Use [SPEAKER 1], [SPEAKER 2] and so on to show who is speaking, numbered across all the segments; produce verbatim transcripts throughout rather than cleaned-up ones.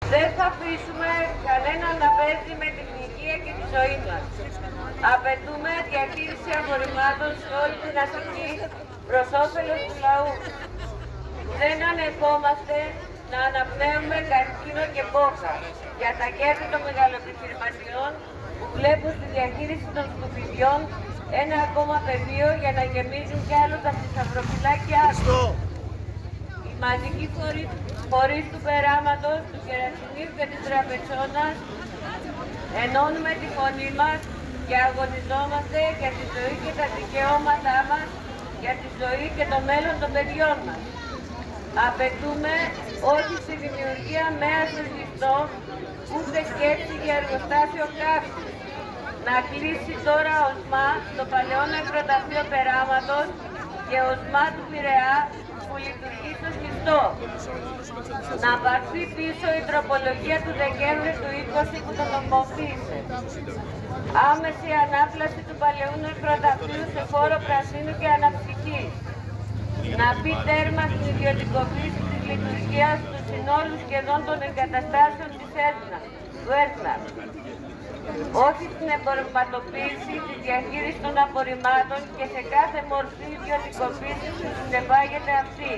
[SPEAKER 1] Δεν θα αφήσουμε κανέναν να παίζει με την υγεία και τη ζωή μας. Απαιτούμε διαχείριση απορριμμάτων σε όλη την Αττική προς όφελος του λαού. Δεν ανεχόμαστε να αναπνέουμε καρκίνο και μπόχα για τα κέρδη των μεγαλοεπιχειρηματιών που βλέπουν στη διαχείριση των σκουπιδιών ένα ακόμα πεδίο για να γεμίζουν κι άλλο τα θησαυροφυλάκια τους. Οι μαζικοί φορείς, φορείς του περάματος, του κερασινίου και της τραπεζώνας ενώνουμε τη φωνή μας και αγωνιζόμαστε για τη ζωή και τα δικαιώματά μας, για τη ζωή και το μέλλον των παιδιών μας. Απαιτούμε όχι στη δημιουργία ΜΕΑ στο σβηστό, ούτε σκέψη για εργοστάσιο καύσης. Να κλείσει τώρα ο ΣΜΑ το παλαιό νεκροταφείο περάματος και ο ΣΜΑ του Πειραιά που λειτουργεί στο σβηστό. Να πάρθει πίσω η τροπολογία του Δεκέμβρη του είκοσι που τον νομοποίησε. Άμεση ανάπλαση του παλαιού νεκροταφείου σε φόρο πρασίνου και αναψυχής. Να πει τέρμα στην ιδιωτικοποίηση της λειτουργίας του συνόλου σχεδόν των εγκαταστάσεων της ΕΣΝΑ, του ΕΣΝΑ. Όχι στην εμπορευματοποίηση της διαχείρισης των απορριμμάτων και σε κάθε μορφή ιδιωτικοποίηση που συνεπάγεται αυτή.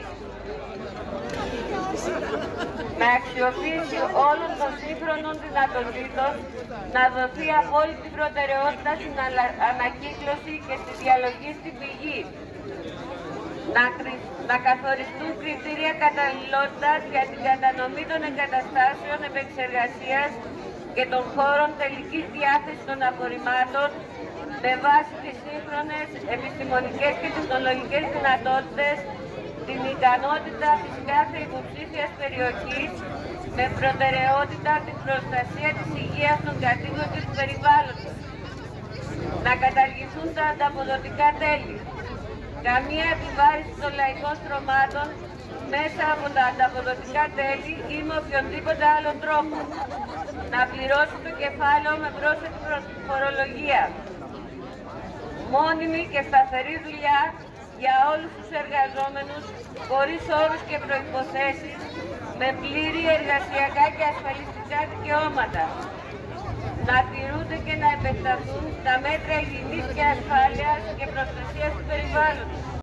[SPEAKER 1] Με αξιοποίηση όλων των σύγχρονων δυνατοτήτων να δοθεί απόλυτη προτεραιότητα στην ανακύκλωση και στη διαλογή στην πηγή. Να, να καθοριστούν κριτήρια καταλληλότητας για την κατανομή των εγκαταστάσεων επεξεργασίας και των χώρων τελικής διάθεσης των απορριμμάτων με βάση τις σύγχρονες επιστημονικές και τεχνολογικές δυνατότητες, την ικανότητα της κάθε υποψήφιας περιοχής με προτεραιότητα την προστασία της υγείας των κατοίκων και του περιβάλλοντος. Να καταργηθούν τα ανταποδοτικά τέλη. Καμία επιβάρηση των λαϊκών στρωμάτων μέσα από τα ανταποδοτικά τέλη ή με οποιονδήποτε άλλον τρόπο. Να πληρώσει το κεφάλαιο με πρόσθετη φορολογία. Μόνιμη και σταθερή δουλειά για όλους τους εργαζόμενους, χωρίς όρους και προϋποθέσεις, με πλήρη εργασιακά και ασφαλιστικά δικαιώματα. Να τηρούνται και να επεκταθούν τα μέτρα υγιεινής και ασφάλειας και προστασίας του περιβάλλοντος.